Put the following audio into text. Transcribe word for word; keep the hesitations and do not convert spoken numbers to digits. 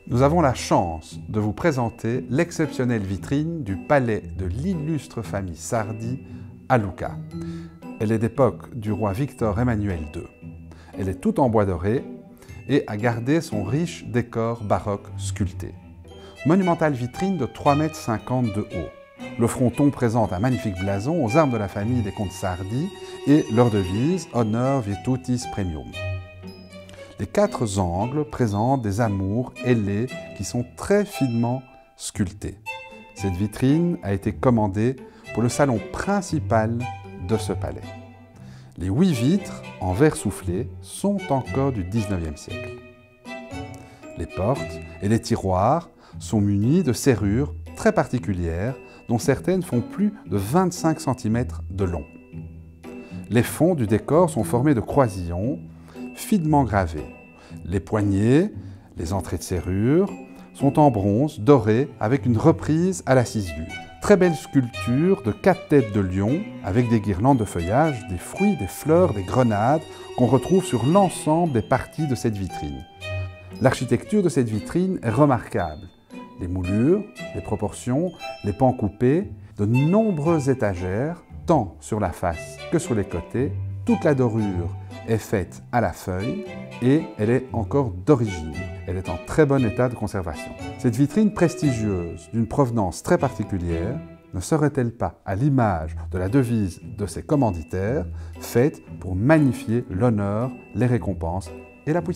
Nous avons la chance de vous présenter l'exceptionnelle vitrine du palais de l'illustre famille Sardi à Lucca. Elle est d'époque du roi Victor Emmanuel deux. Elle est toute en bois doré et a gardé son riche décor baroque sculpté. Monumentale vitrine de trois mètres cinquante de haut. Le fronton présente un magnifique blason aux armes de la famille des comtes Sardi et leur devise « Honor Virtutis Premium ». Les quatre angles présentent des amours ailés qui sont très finement sculptés. Cette vitrine a été commandée pour le salon principal de ce palais. Les huit vitres en verre soufflé sont encore du dix-neuvième siècle. Les portes et les tiroirs sont munis de serrures très particulières dont certaines font plus de vingt-cinq centimètres de long. Les fonds du décor sont formés de croisillons finement gravés. Les poignées, les entrées de serrure sont en bronze doré avec une reprise à la ciselure. Très belle sculpture de quatre têtes de lion avec des guirlandes de feuillage, des fruits, des fleurs, des grenades qu'on retrouve sur l'ensemble des parties de cette vitrine. L'architecture de cette vitrine est remarquable. Les moulures, les proportions, les pans coupés, de nombreuses étagères, tant sur la face que sur les côtés. Toute la dorure est faite à la feuille et elle est encore d'origine. Elle est en très bon état de conservation. Cette vitrine prestigieuse, d'une provenance très particulière, ne serait-elle pas à l'image de la devise de ses commanditaires, faite pour magnifier l'honneur, les récompenses et la puissance ?